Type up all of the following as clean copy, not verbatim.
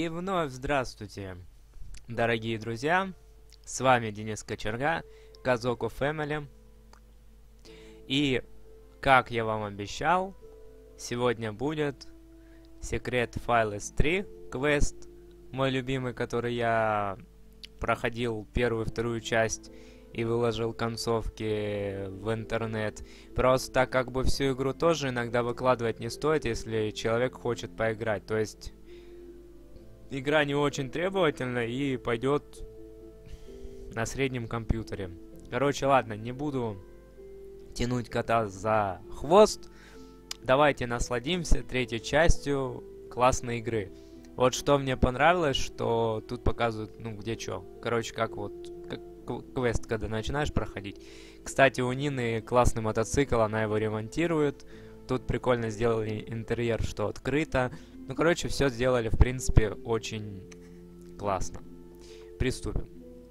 И вновь здравствуйте, дорогие друзья. С вами Денис Кочерга, Казоку Family. И, как я вам обещал, сегодня будет Secret Files 3 квест, мой любимый, который я проходил первую и вторую часть и выложил концовки в интернет. Просто как бы всю игру тоже иногда выкладывать не стоит, если человек хочет поиграть. То есть игра не очень требовательна и пойдет на среднем компьютере. Короче, ладно, не буду тянуть кота за хвост. Давайте насладимся третьей частью классной игры. Вот что мне понравилось, что тут показывают, где что. Короче, как квест, когда начинаешь проходить. Кстати, у Нины классный мотоцикл, она его ремонтирует. Тут прикольно сделали интерьер, что открыто. Короче, все сделали, в принципе, очень классно. Приступим.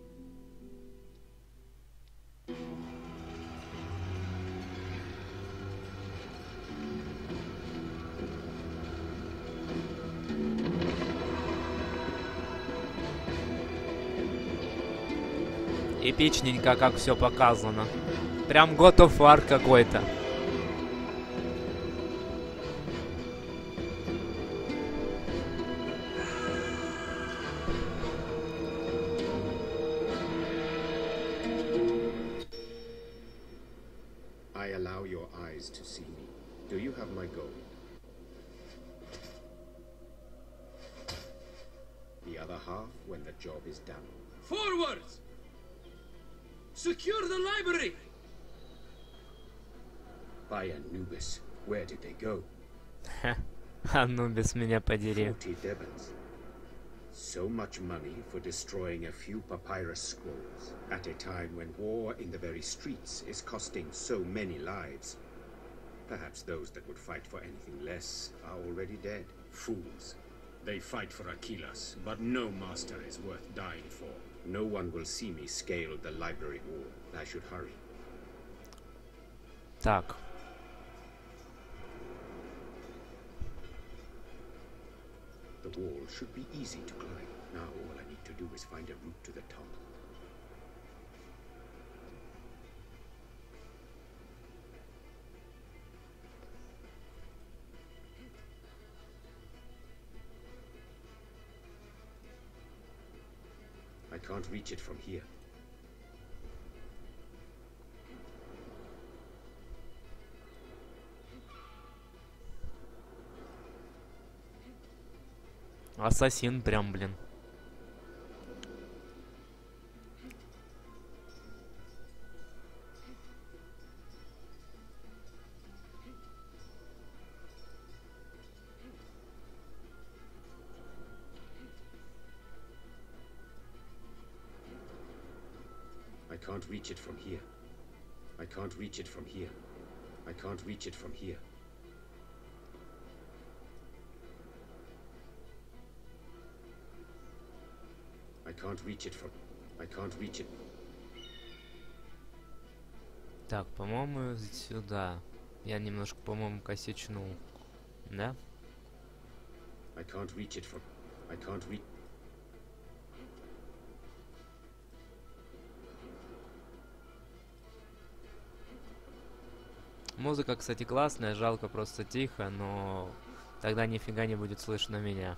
Эпичненько, как все показано. Прям God of War какой-то. I allow your eyes to see me. Do you have my gold? The other half when the job is done. Forwards! Secure the library! By Anubis, where did they go? Анубис, меня подери. 40 Devons. So much money for destroying a few papyrus scrolls at a time when war in the very streets is costing so many lives. Perhaps those that would fight for anything less are already dead. Fools. They fight for Achilles, but no master is worth dying for. No one will see me scale the library wall. I should hurry. Так. The wall should be easy to climb. Now all I need to do is find a route to the top. I can't reach it from here. Ассасин прям, блин. I can't reach it from here. I can't reach it from here. I can't reach it from here. I can't reach it from... I can't reach it. Так, по-моему, сюда. Я немножко, по-моему, косячнул. Да? I can't reach it from... I can't reach... Музыка, кстати, классная, жалко просто тихо, но тогда нифига не будет слышно меня.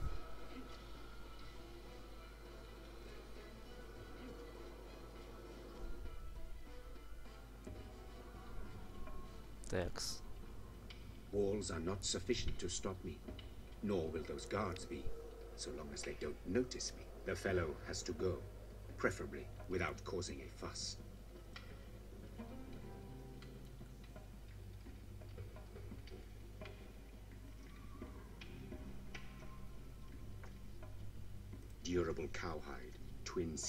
Текс. Walls are not sufficient to stop me, nor will those guards be, so long as they don't notice me. The fellow has to go, preferably without causing a fuss. Durable cowhide, twins.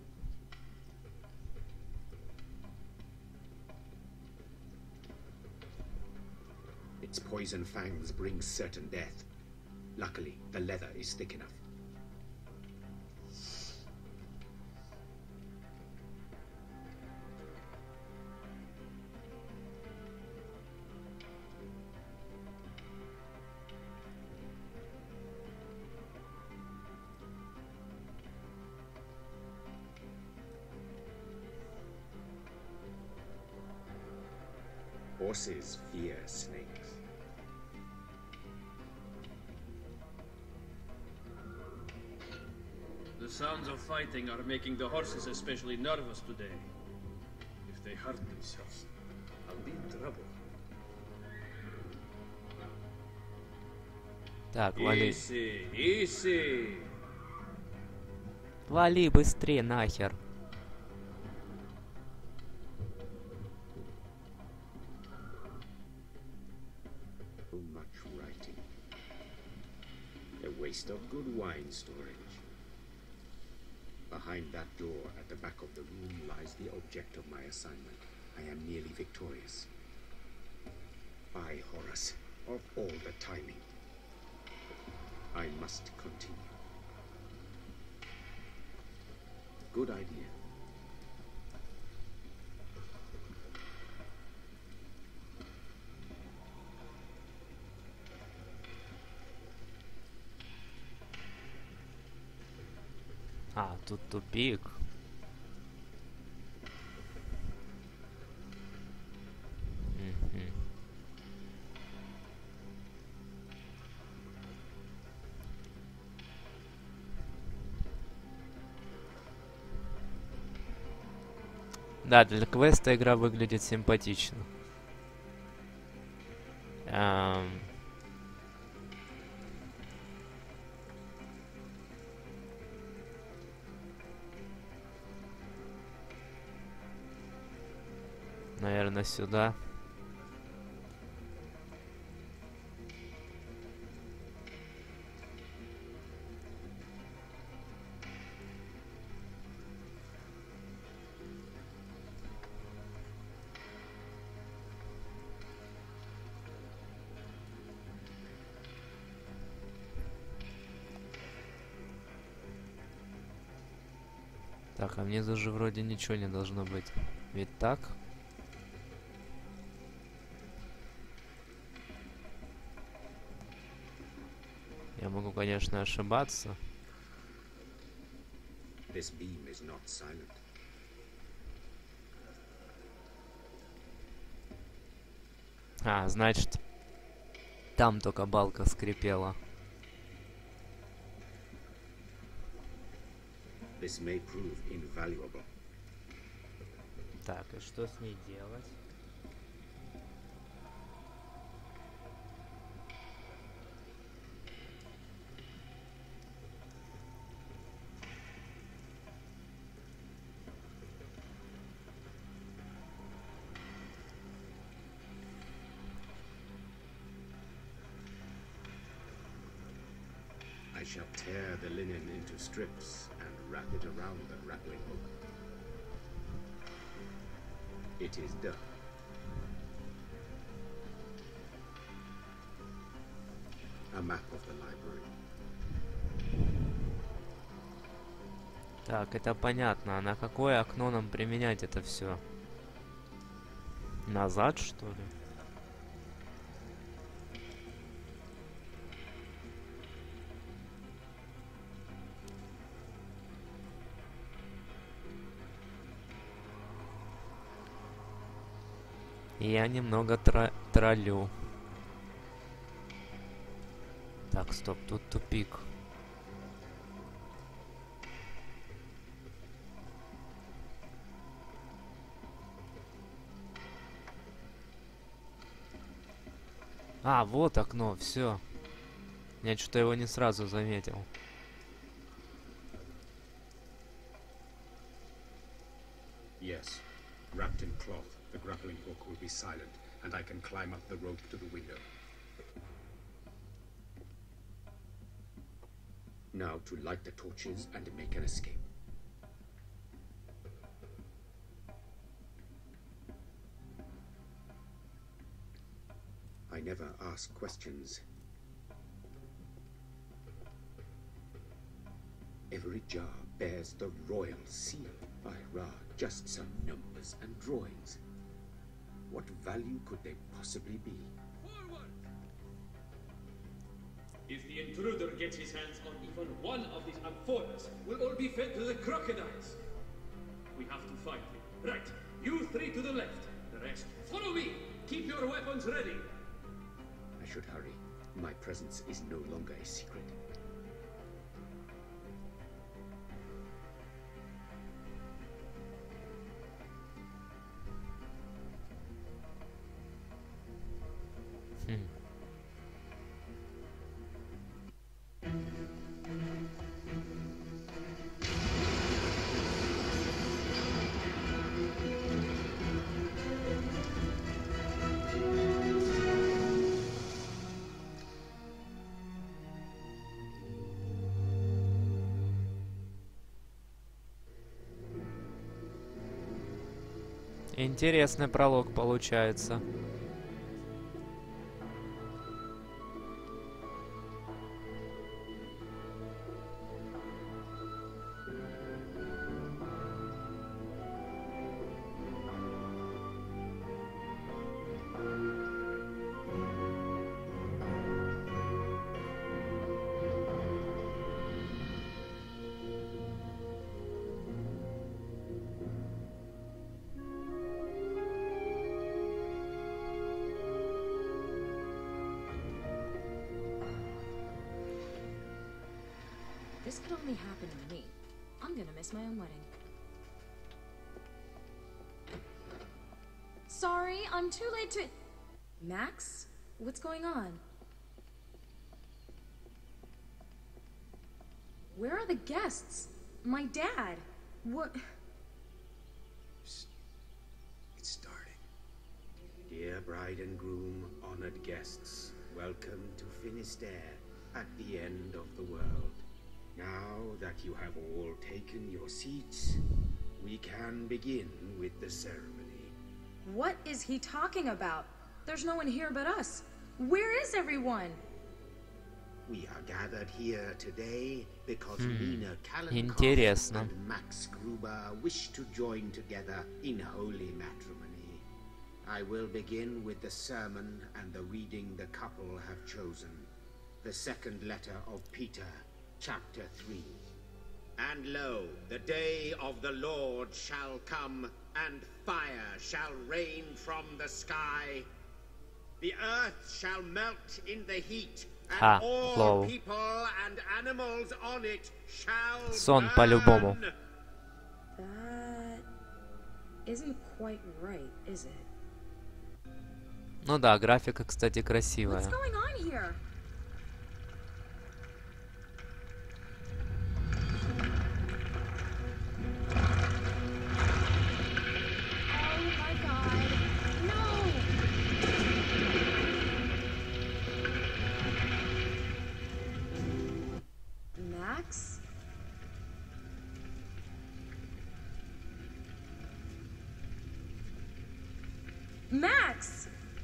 Its poison fangs bring certain death. Luckily, the leather is thick enough. Horses fear snakes. The sounds of fighting are making the horses especially nervous today. If they hurt themselves, I'll be in trouble. Так, вали. Easy, easy. Вали быстрее нахер. Too much writing. A waste of good wine storage. Behind that door at the back of the room lies the object of my assignment. I am nearly victorious. By Horus, of all the timing. I must continue. Good idea. А, тут тупик. Мгм. Да, для квеста игра выглядит симпатично. Эм, Наверное, сюда. Так, а внизу же вроде ничего не должно быть. Ведь так? Я могу, конечно, ошибаться. This beam is not silent. А, значит, там только балка скрипела. This may prove invaluable. Так, и что с ней делать? I shall tear the linen into strips and wrap it around the grappling hook. It is done. A map of the library. Так, это понятно. А на какое окно нам применять это все? Назад, что ли? Я немного троллю. Так, стоп, тут тупик. А, вот окно, все. Я что-то его не сразу заметил. Yes. Wrapped in cloth, the grappling hook will be silent, and I can climb up the rope to the window. Now to light the torches and make an escape. I never ask questions. Every jar bears the royal seal. By Ra, just some numbers and drawings. What value could they possibly be? Forward! If the intruder gets his hands on even one of these amphoras, we'll all be fed to the crocodiles. We have to find him. Right, you three to the left. The the rest. Follow me! Keep your weapons ready! I should hurry. My presence is no longer a secret. Интересный пролог получается. This could only happen to me. I'm gonna miss my own wedding. Sorry, I'm too late to... Max? What's going on? Where are the guests? My dad? What... It's starting. Dear bride and groom, honored guests, welcome to Finisterre, at the end of the world. Now that you have all taken your seats, we can begin with the ceremony. What is he talking about? There's no one here but us. Where is everyone? We are gathered here today because Nina Kallenkoff Интересно. and Max Gruber wish to join together in holy matrimony. I will begin with the sermon and the reading the couple have chosen. The second letter of Peter, Chapter 3. And lo, the day of the Lord shall come, and fire shall rain from the sky. The earth shall melt in the heat, and all лол. people and animals on it shall Сон burn. по-любому. That isn't quite right, is it? Ну да, графика, кстати, What's красивая. going on here? Oh my god. No! Max? Max!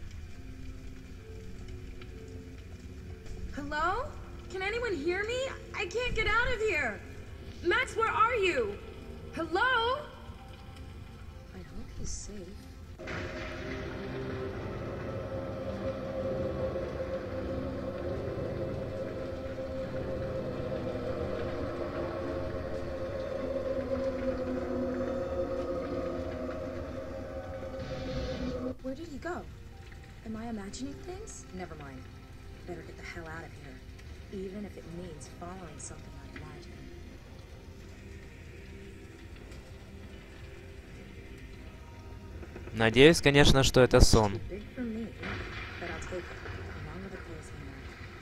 Hello? Can anyone hear me? I can't get out of here! Max, where are you? Hello? I hope he's safe. Where did he go? Am I imagining things? Never mind. Better get the hell out of here. Even if it means following something I imagine. Надеюсь, конечно, что это сон. Big for me, but I'll take it, along with a clothes hanger.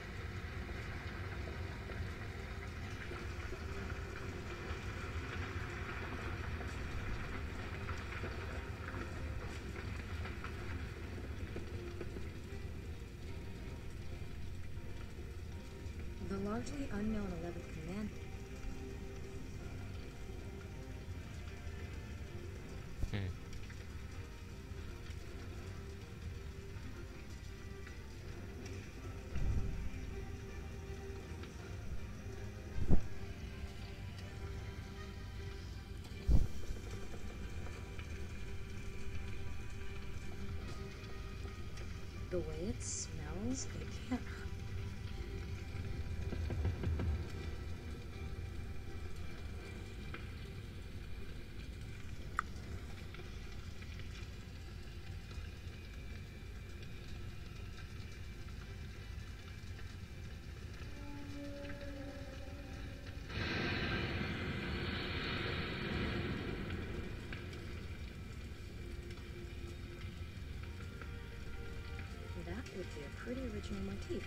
The largely unknown 11th commandment. The way it smells, it can't. pretty original motif.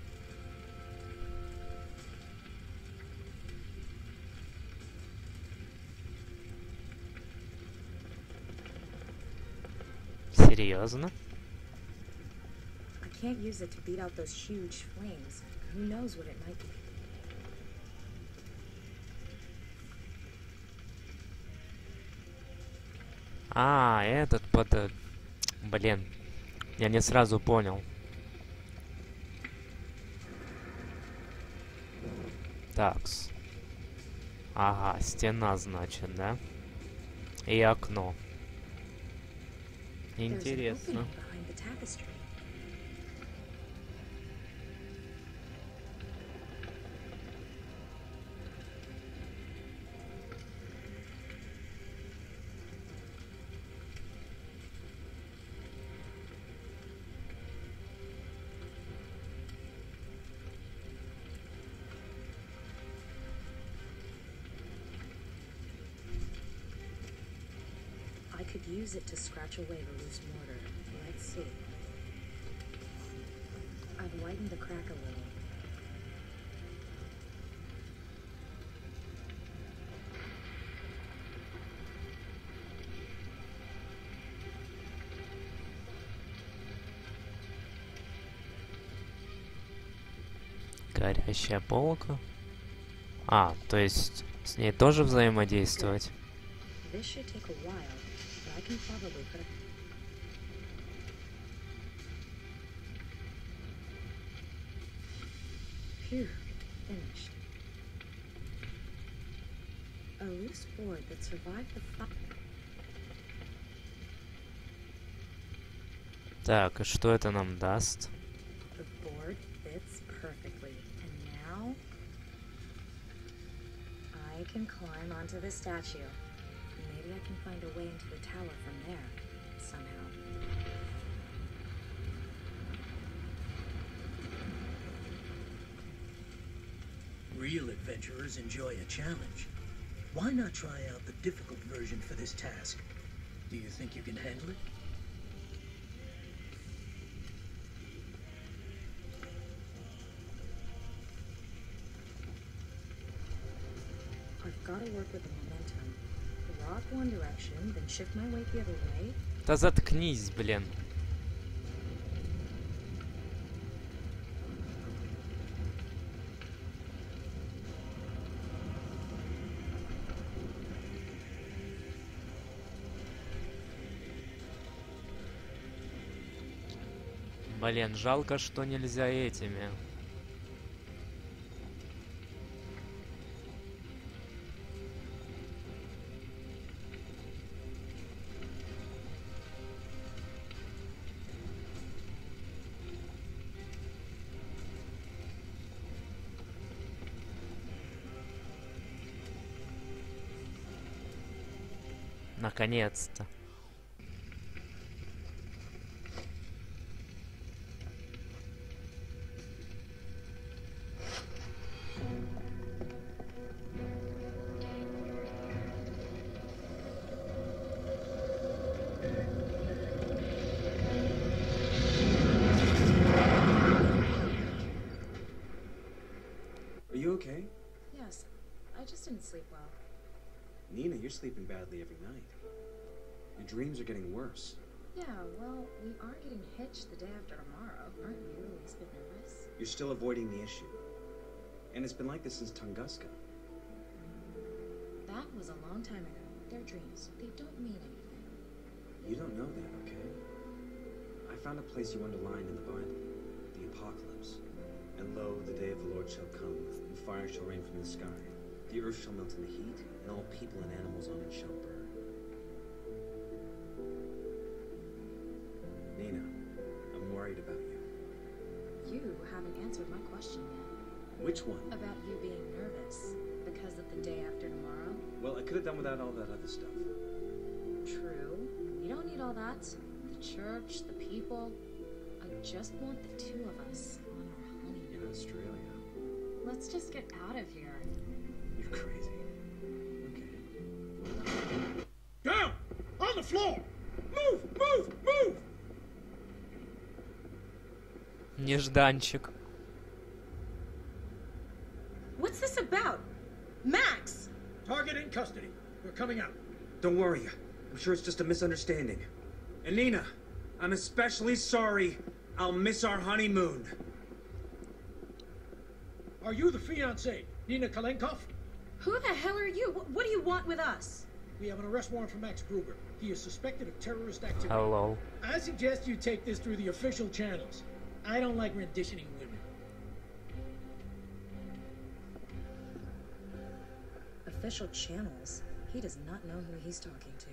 Серьезно? I can't use it to beat out those huge flames. Who knows what it might be? А, этот под... Блин, я не сразу понял. Такс. Ага, стена, значит, да? И окно. Интересно. I could use it to scratch away the loose mortar. Let's see. I've widened the crack a little. Горящая полка. А, то есть с ней тоже взаимодействовать? This should take a while, but I can probably put a... Phew, finished. A loose board that survived the fire. Так, и что это нам даст? The board fits perfectly, and now I can climb onto the statue. Maybe I can find a way into the tower from there, somehow. Real adventurers enjoy a challenge. Why not try out the difficult version for this task? Do you think you can handle it? I've got to work with the momentum. Rock one direction, then shift my weight the other way. Да заткнись, блин. Блин, жалко, что нельзя этими. Наконец-то. Are you okay? Yes, I just didn't sleep well. Nina, you're sleeping badly every night. Your dreams are getting worse. Yeah, well, we are getting hitched the day after tomorrow. Aren't you at least a bit nervous? You're still avoiding the issue. And it's been like this since Tunguska. That was a long time ago. They're dreams. They don't mean anything. You don't know that, okay? I found a place you underlined in the Bible. The apocalypse. And lo, the day of the Lord shall come, and fire shall rain from the sky. The earth shall melt in the heat, and all people and animals on it shall burn. Nina, I'm worried about you. You haven't answered my question yet. Which one? About you being nervous. Because of the day after tomorrow? Well, I could have done without all that other stuff. True. You don't need all that. The church, the people. I just want the two of us on our honeymoon. In Australia. Let's just get out of here. You're crazy. Okay. Down! On the floor! Move! Move! Move! Не нежданчик. What's this about? Max! Target in custody. We're coming out. Don't worry. I'm sure it's just a misunderstanding. And Nina, I'm especially sorry. I'll miss our honeymoon. Are you the fiancée, Nina Kalenkov? Who the hell are you? What do you want with us? We have an arrest warrant for Max Gruber. He is suspected of terrorist activity. Hello. I suggest you take this through the official channels. I don't like renditioning women. Official channels? He does not know who he's talking to.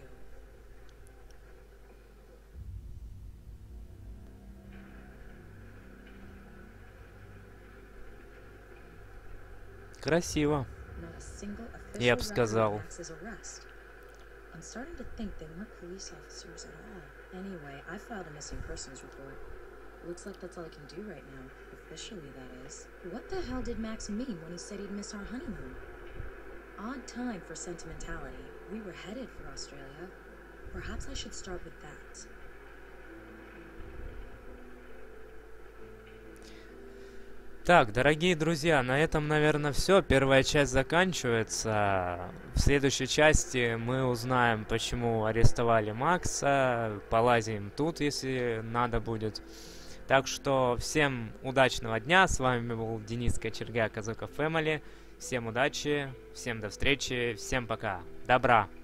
Красиво. Not a single official Я бы record сказал. of Max's arrest. I'm starting to think they weren't police officers at all. Anyway, I filed a missing persons report. Looks like that's all I can do right now. Officially, that is. What the hell did Max mean when he said he'd miss our honeymoon? Odd time for sentimentality. We were headed for Australia. Perhaps I should start with that. Так, дорогие друзья, на этом, наверное, все. Первая часть заканчивается. В следующей части мы узнаем, почему арестовали Макса. Полазим тут, если надо будет. Так что всем удачного дня. С вами был Денис Кочерга, Казока Фэмили. Всем удачи, всем до встречи, всем пока. Добра!